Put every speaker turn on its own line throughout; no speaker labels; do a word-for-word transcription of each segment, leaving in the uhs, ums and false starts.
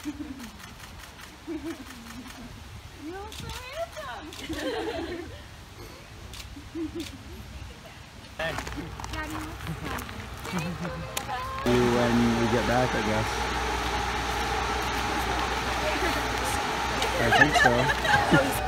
You're so handsome.
When we get back, I guess. I think so.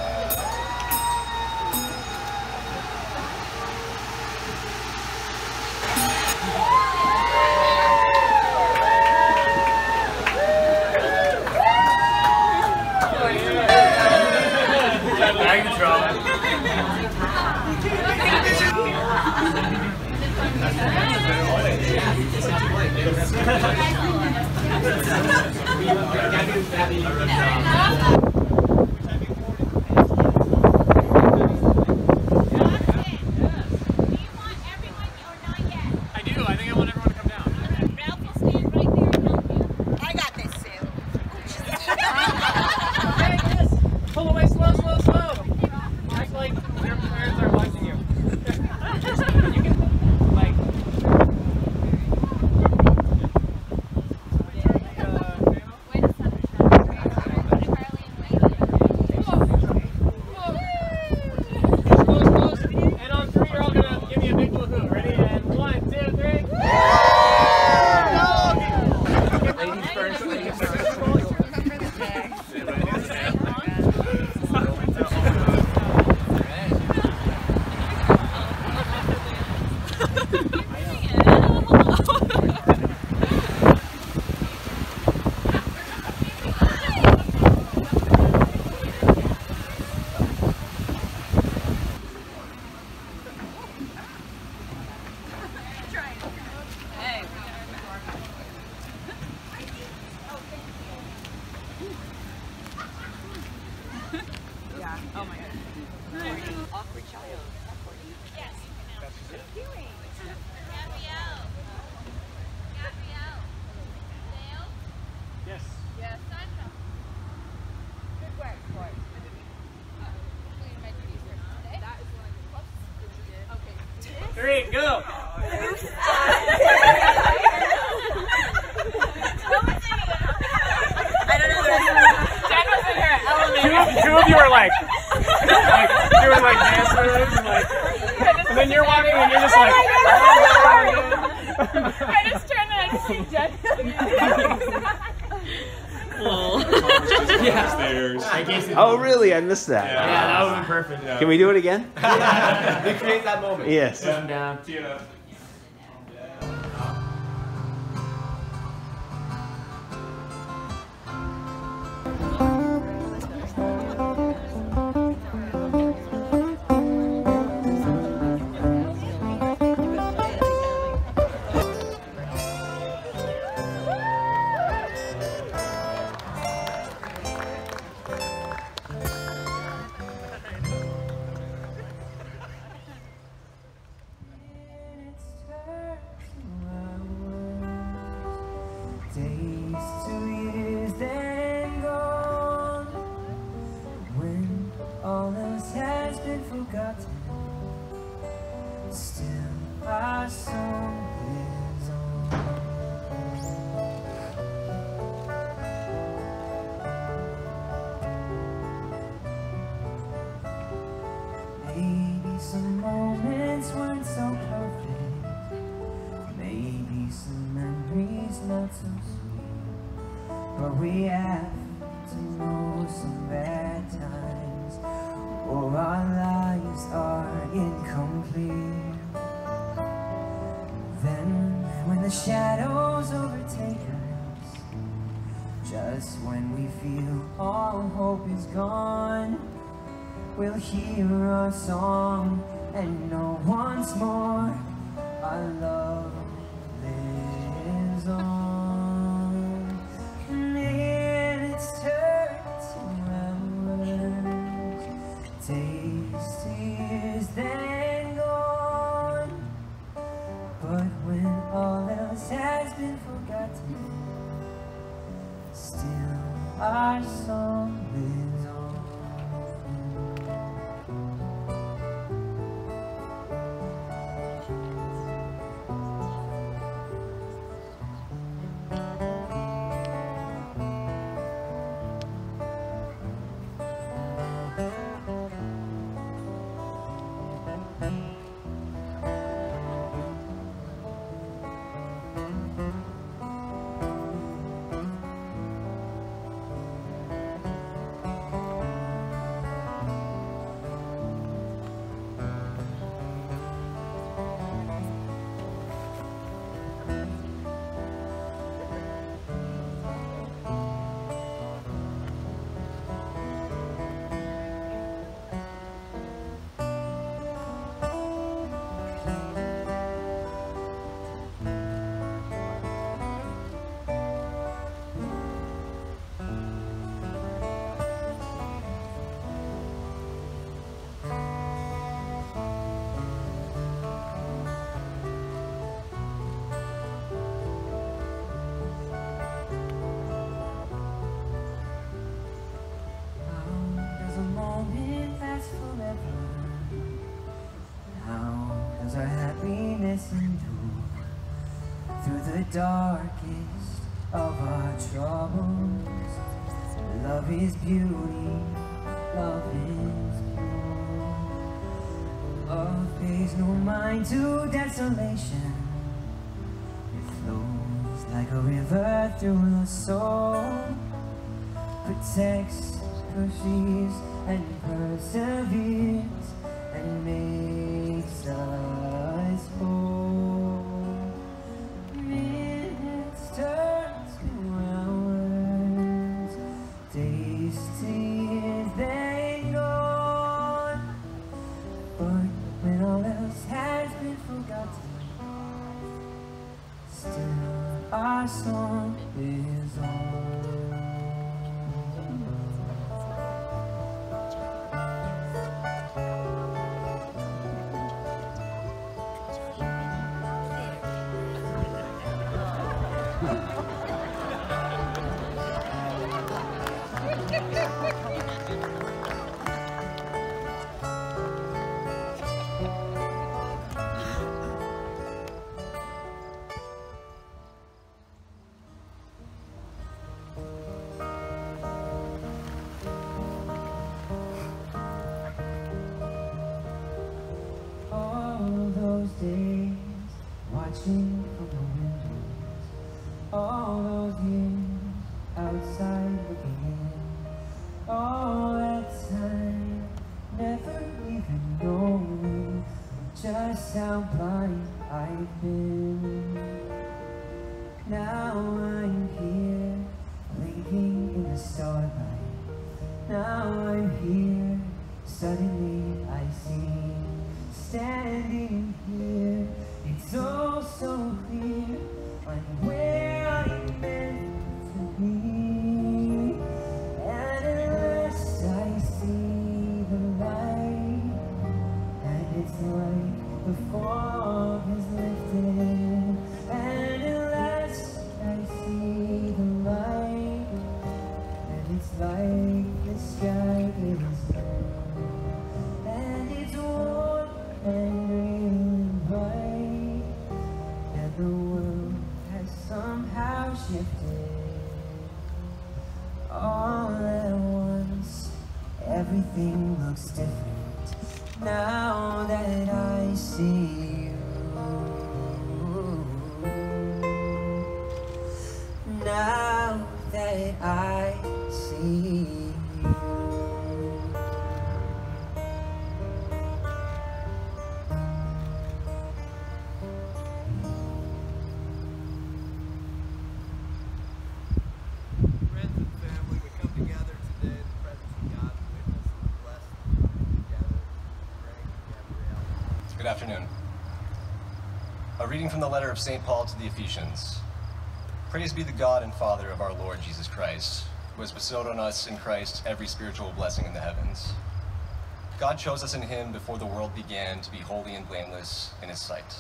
Oh my god. Awkward child. Yes. What are you doing? Gabrielle. Gabrielle. Dale?
Yes.
Yes. Sandra. Good work, boy. That is one. Whoops. Okay.
Three, go!
I don't know the rest of it. Jen was in her element.
Two, two of you are like, like doing like dance moves and like, and then you're walking and you're just like,
I just turned and I just see Jen.
yeah. Stairs.
Oh, really? I missed that.
Yeah, yeah, that would be perfect. Yeah.
Can we do it again?
Recreate that moment.
Yes.
Come down. Yeah.
Days, two years, then gone. When all else has been forgotten, still our song lives on. Maybe some moments weren't so perfect. Maybe some memories not so sweet, but we have to know some bad times, or our lives are incomplete. Then when the shadows overtake us, just when we feel all hope is gone, we'll hear our song and know once more our love lives on. Minutes turn to hours, days to years, then gone. But when all else has been forgotten, still our song lives on. kindness endure through the darkest of our troubles. Love is beauty, love is pure. Love pays no mind to desolation. It flows like a river through the soul, protects, perceives, and perseveres, and makes us whole. Minutes turn to hours, days to years, then gone. But when all else has been forgotten, still our song is on. Days watching from the windows, all those years outside looking in, all that time never even knowing just how blind I've been. Now I'm here, blinking in the starlight. Now I'm here, suddenly I see. Standing here, it's all so clear. I'm where I'm meant to be. And at last I see the light, and it's like the fog is lifted. And at last I see the light, and it's like the sky is blue. And it's warm and really bright, and the world has somehow shifted. All at once, everything looks different now that I see you. Now that I see you.
Good afternoon. A reading from the letter of Saint Paul to the Ephesians. Praise be the God and Father of our Lord Jesus Christ, who has bestowed on us in Christ every spiritual blessing in the heavens. God chose us in him before the world began to be holy and blameless in his sight.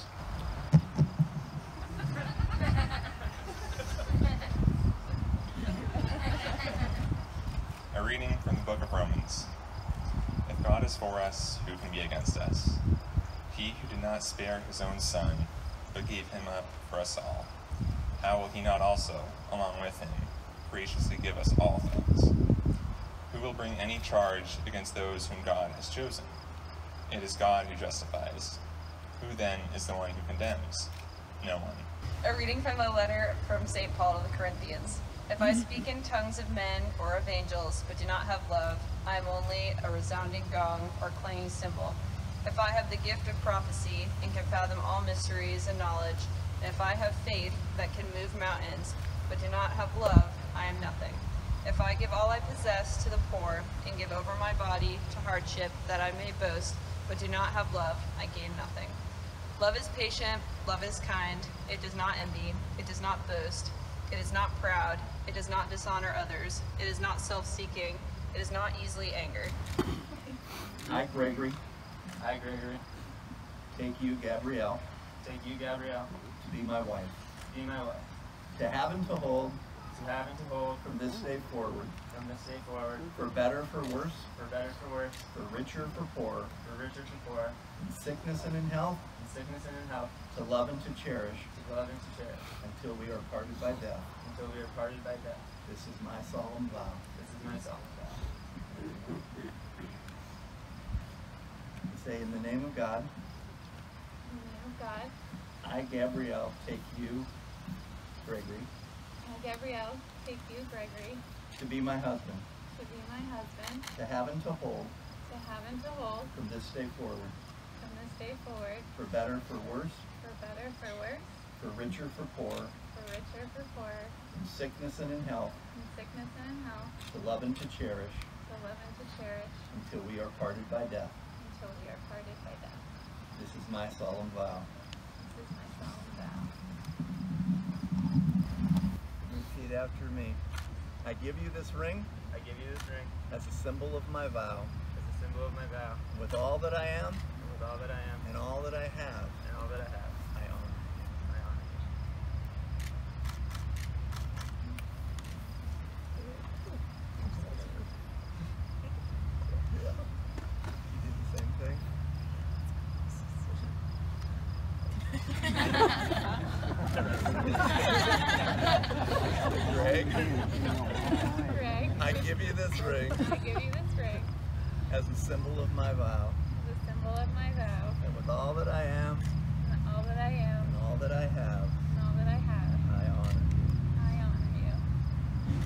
A reading from the book of Romans. If God is for us, who can be against us? He who did not spare his own son, but gave him up for us all, how will he not also, along with him, graciously give us all things? Who will bring any charge against those whom God has chosen? It is God who justifies. Who then is the one who condemns? No one.
A reading from the letter from Saint Paul to the Corinthians. If I speak in tongues of men or of angels, but do not have love, I am only a resounding gong or clanging cymbal. If I have the gift of prophecy and can fathom all mysteries and knowledge, and if I have faith that can move mountains, but do not have love, I am nothing. If I give all I possess to the poor and give over my body to hardship that I may boast, but do not have love, I gain nothing. Love is patient, love is kind, it does not envy, it does not boast, it is not proud, it does not dishonor others, it is not self-seeking, it is not easily angered.
I, Gregory,
I, Gregory,
take you, Gabrielle,
take you, Gabrielle,
to be my wife,
be my wife,
to have and to hold,
to have and to hold
from this day forward,
from this day forward,
for better, for worse,
for better, for worse,
for richer, for poorer,
for richer, for poor,
in sickness and in health,
in sickness and in health,
to love and to cherish,
to love and to cherish,
until we are parted by death.
until we are parted by death.
This is my solemn vow.
This is my solemn vow.
Say, in the name of God,
In the name of God,
I, Gabrielle, take you, Gregory,
I, Gabrielle, take you, Gregory,
to be my husband,
to be my husband,
to have and to hold,
to have and to hold,
from this day forward,
from this day forward,
for better, for worse,
for better, for worse,
for richer, for poorer,
for richer, for poorer,
in sickness and in health,
in sickness and in health,
to love and to cherish,
to love and to cherish,
until we are parted by death.
until we are parted by death.
This is my solemn vow.
This is my solemn vow.
Repeat after me. I give you this ring
I give you this ring
as a symbol of my vow.
as a symbol of my vow,
With all that I am
and with all that I am
and all that I have,
and all that I have,
I honor you.
I honor you.
You did the same thing? Greg,
Greg,
I give you this ring
I give you this ring
as a symbol of my vow.
as a symbol of my vow,
And with all that I am
and all that I am
and all that I have,
and all that I have,
I honor you.
I honor you.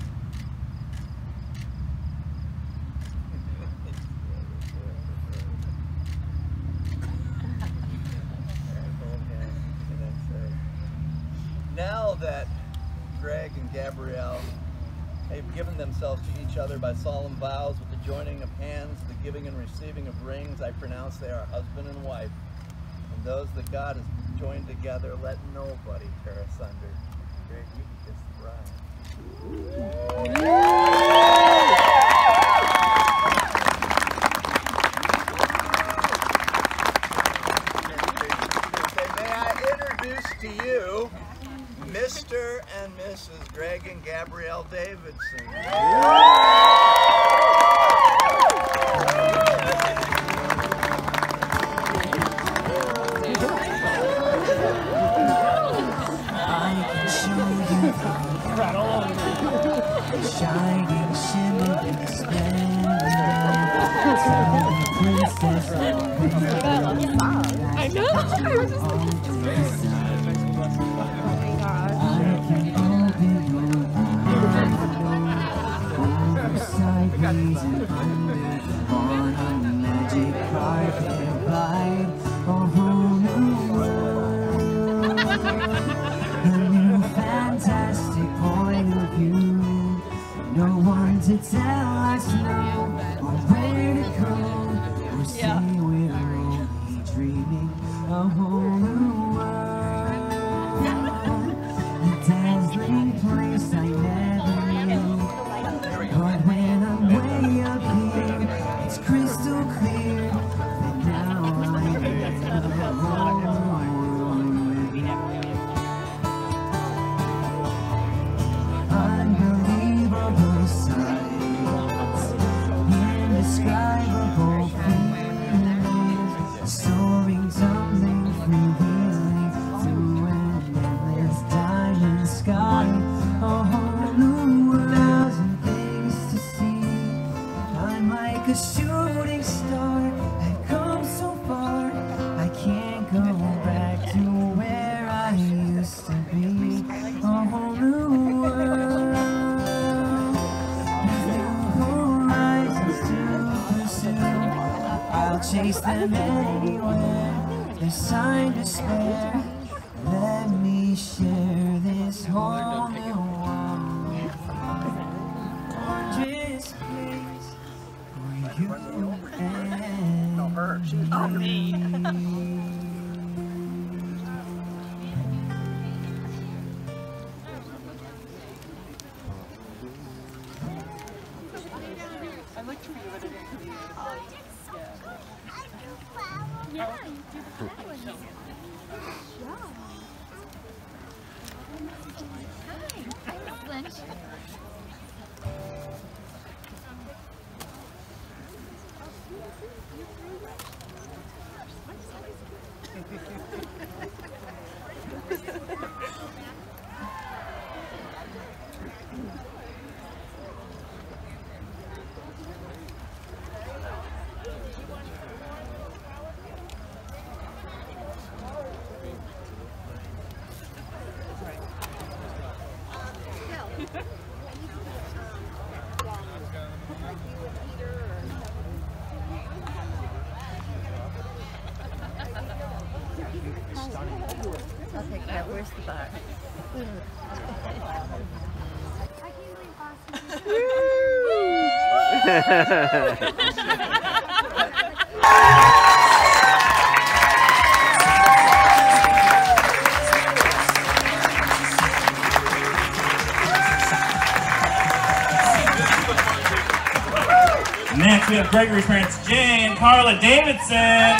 Now that Greg and Gabrielle have given themselves to each other by solemn vows with the joining of hands, the giving and receiving of rings, I pronounce they are husband and wife. And those that God has joined together, let nobody tear asunder. Greg, you can kiss the bride. May I introduce to you Mister and Missus Greg and Gabrielle Davidson.
Shining, shimmering, splendor. Princess
I know. I was just
I can open your eyes. Sideways and under on a magic carpet ride. A whole new world. A new fantastic point of view. No one to tell us no, or where to go, or say
Yeah.
we're only dreaming a whole new world. A dazzling place I never knew. But when I'm way up here, it's crystal clear that now I'm in a whole new world. Unbelievable sights, indescribable feelings, soaring, tumbling, freewheeling through an endless diamond sky. A whole new world and things to see. I'm like a shooting star, I've come so far. I can't go back to where I used to be. A whole new world. I'll chase them anywhere. There's time to spare. Let me share this whole new world. Gorgeous place for you and me.
I'd like to read it into the
Yeah, you do the flag one. Hi, I'm
challenge. I'll take that. Where's the bar?
Next, we have Gregory's parents, Jay and Carla Davidson.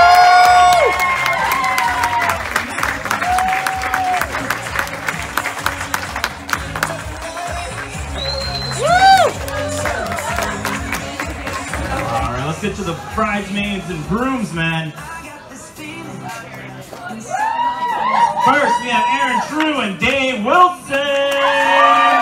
All right, let's get to the bridesmaids and groomsmen. First, we have Aaron True and Dave Wilson.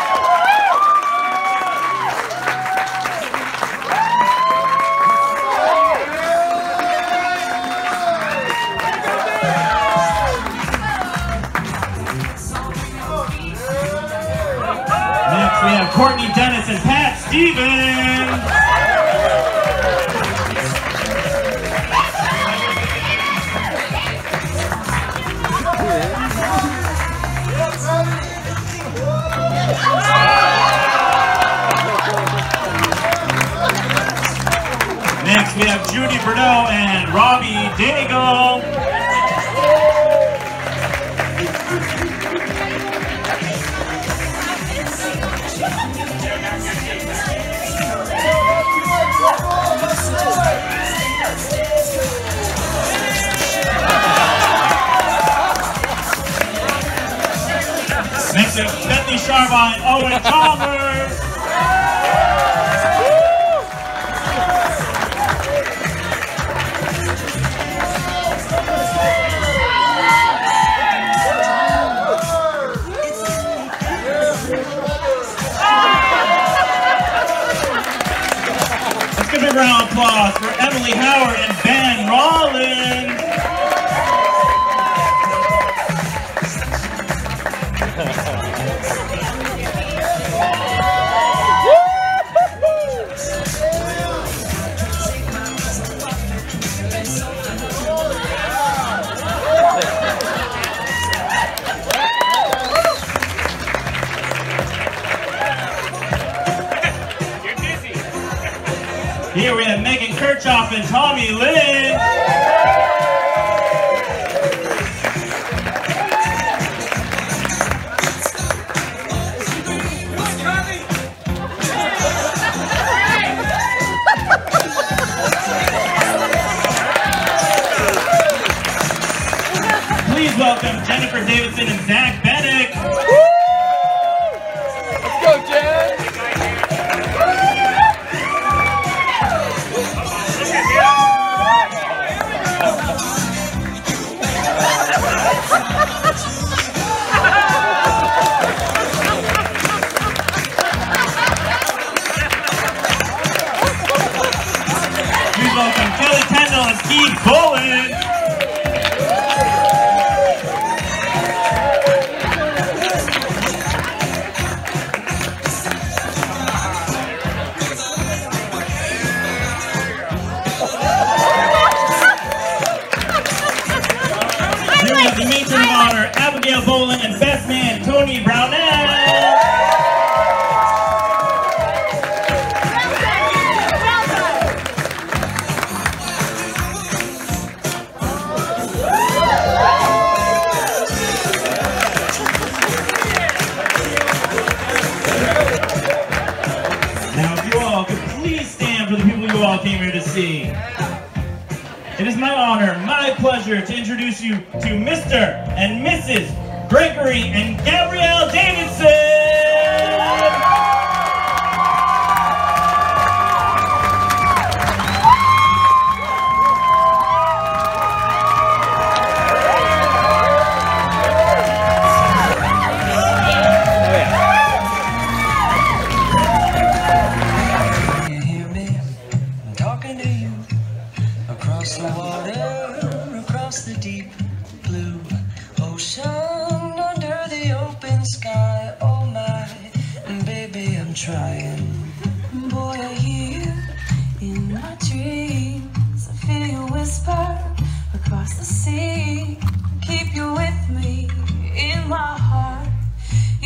We have Courtney Dennis and Pat Stevens. Next we have Judy Bordeaux and Robbie Daigle. Next up, Bethany Sharba and Owen Chalmers. Let's give a round of applause for Emily Howard and Ben Rollins. Here we have Megan Kirchhoff and Tommy Lynn. Please welcome Jennifer Davidson and Zach Bennick.
Let's go, Jen!
Please welcome Kelly Kendall and Steve Bullen. Here we have the matron of honor, Abigail Bolin and best man, Tony Brownell. Now, if you all could please stand for the people you all came here to see. It is my honor, my pleasure to introduce you to Mister and Missus Gregory and Gabrielle Davidson.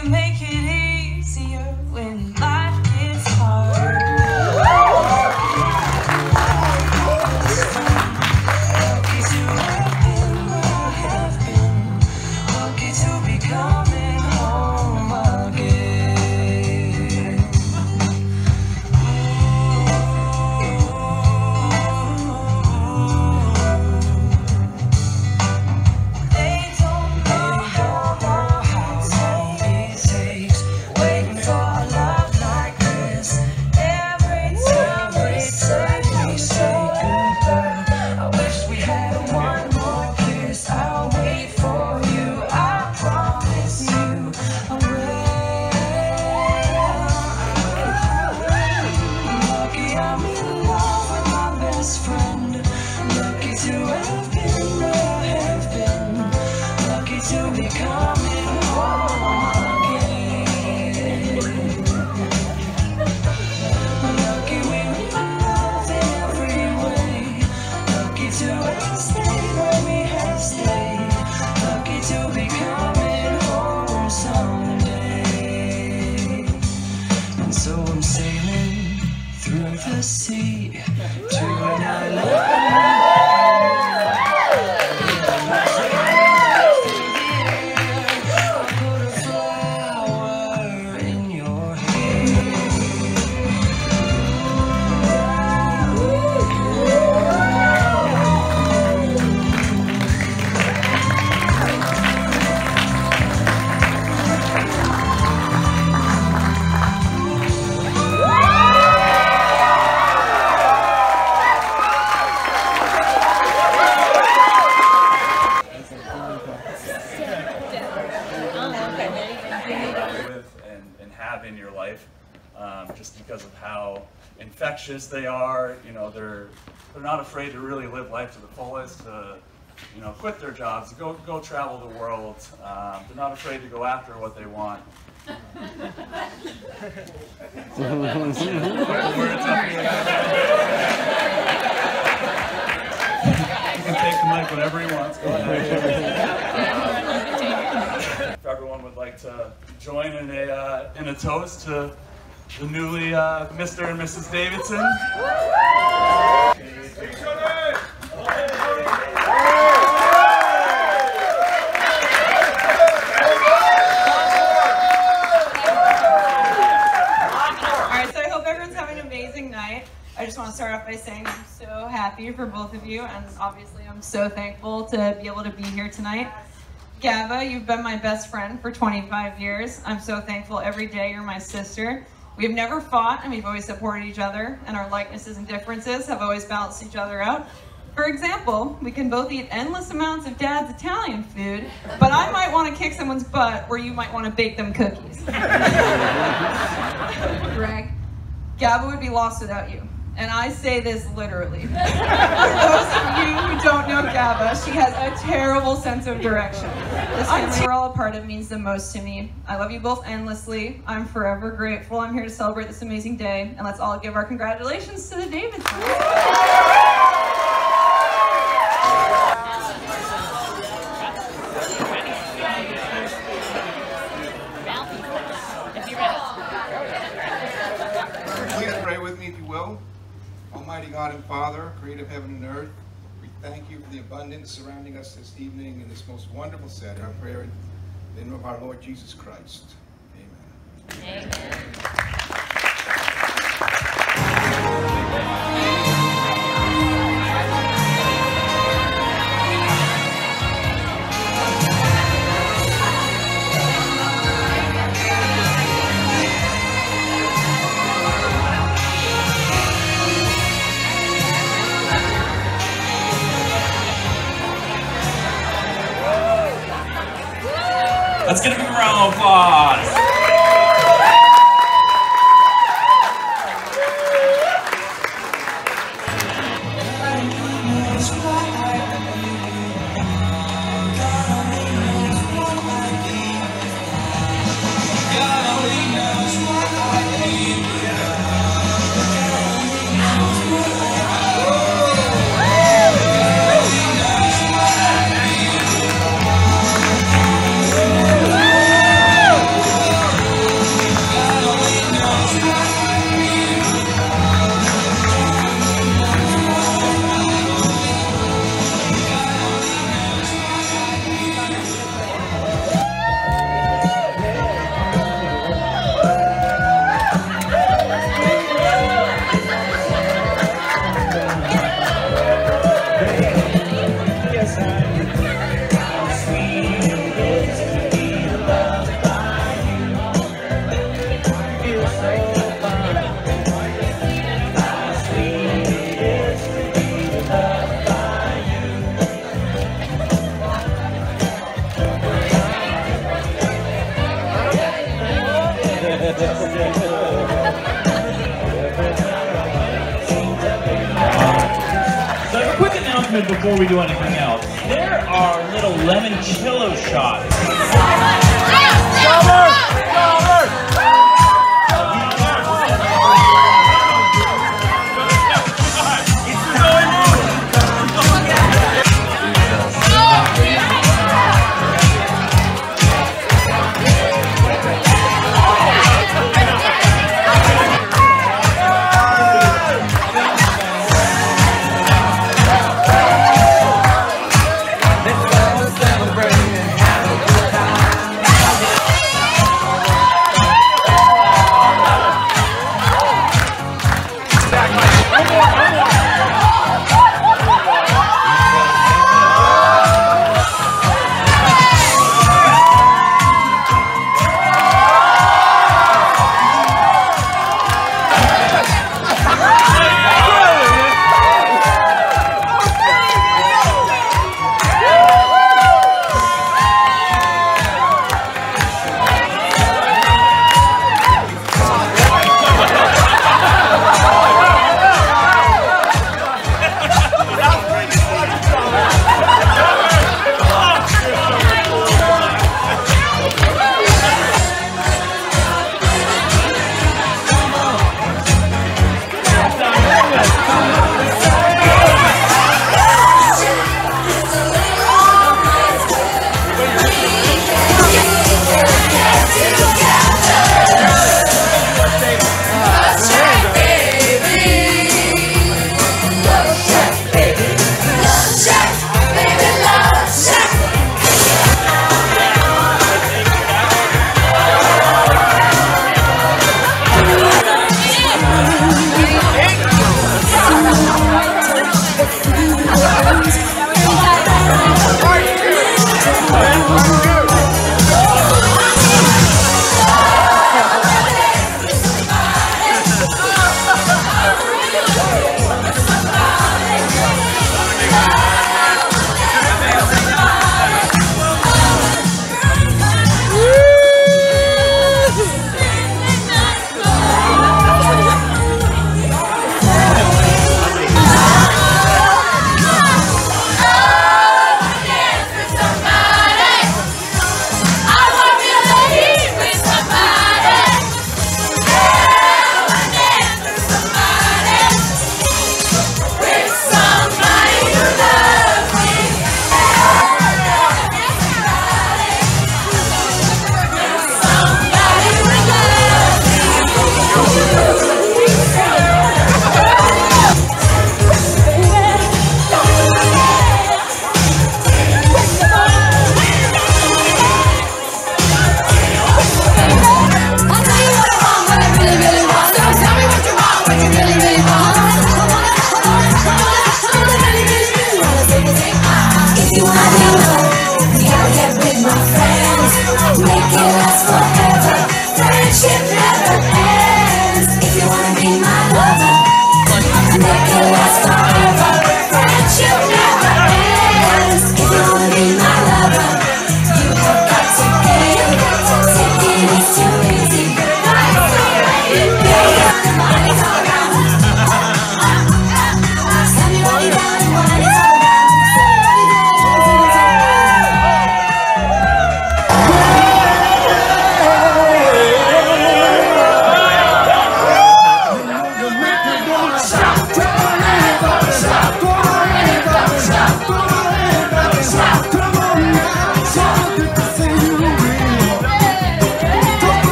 you make it easier when life gets hard. Lucky to have been where I have been, lucky to be coming home again. They don't know how long it takes waiting for a love like this. Every time we say we say goodbye, I wish we had one more kiss. I'll wait for you, I promise you I will. Lucky I'm in love with my best friend. Lucky to have been where I have been. Lucky to be coming home again. Lucky we're in love in every way. Lucky to have stayed where we have stayed. Lucky to be coming home someday. And so I'm sailing through the sea to an island.
with and, and have in your life, um, just because of how infectious they are. You know, they're they're not afraid to really live life to the fullest, to, you know, quit their jobs, go go travel the world. Um, they're not afraid to go after what they want. He can take the mic whenever he wants. Go ahead. If everyone would like to join in a uh, in a toast to the newly uh, Mister and Missus Davidson.
I just want to start off by saying I'm so happy for both of you, and obviously I'm so thankful to be able to be here tonight. Gaba, you've been my best friend for twenty-five years. I'm so thankful every day you're my sister. We've never fought, and we've always supported each other, and our likenesses and differences have always balanced each other out. For example, we can both eat endless amounts of Dad's Italian food, but I might want to kick someone's butt, or you might want to bake them cookies. Greg, Gaba would be lost without you. And I say this literally. For those of you who don't know Gaba, she has a terrible sense of direction. This family we're all a part of means the most to me. I love you both endlessly. I'm forever grateful. I'm here to celebrate this amazing day. And let's all give our congratulations to the Davidsons.
Please pray with me if you will. Almighty God and Father, creator of heaven and earth, we thank you for the abundance surrounding us this evening in this most wonderful setting. Our prayer in the name of our Lord Jesus Christ. Amen. Amen.
Let's get a big round of applause.
Woo!
So a quick announcement before we do anything else. There are little lemoncello shots.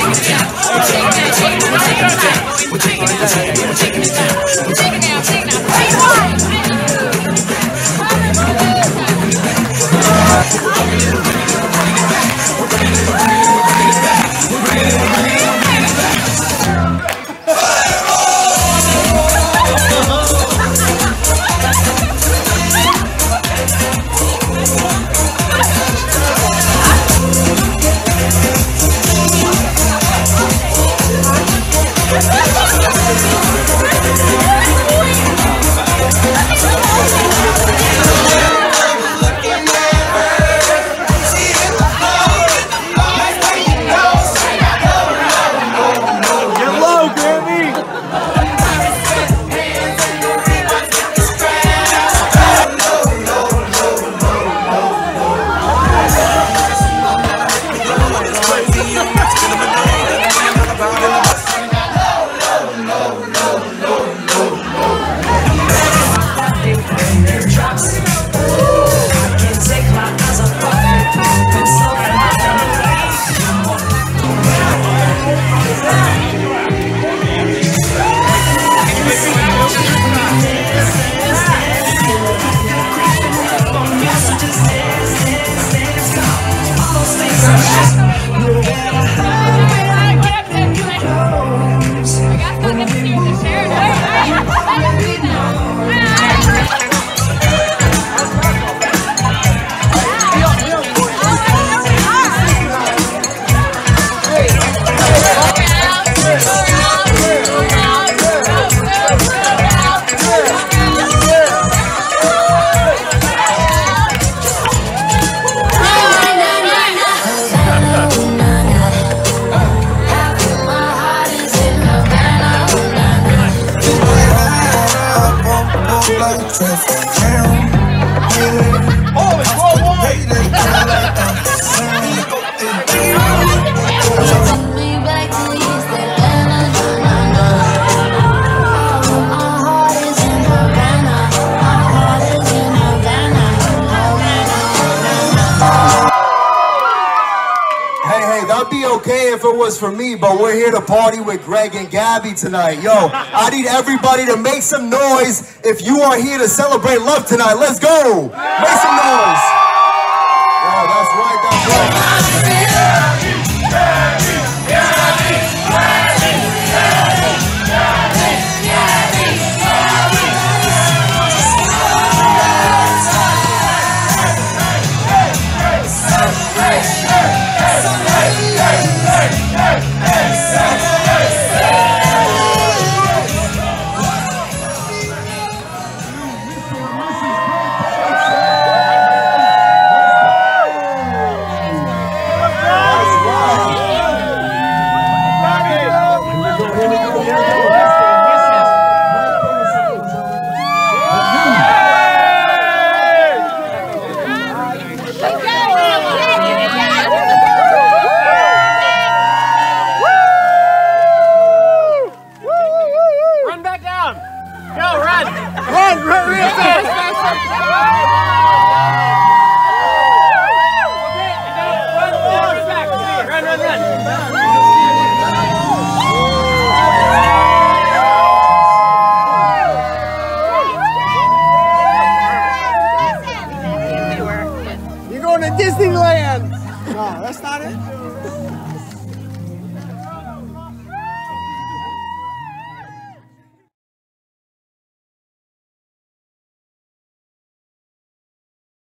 If it was for me, but we're here to party with Greg and Gabby tonight. Yo, I need everybody to make some noise if you are here to celebrate love tonight. Let's go! Make some noise! Yo, that's right, that's right.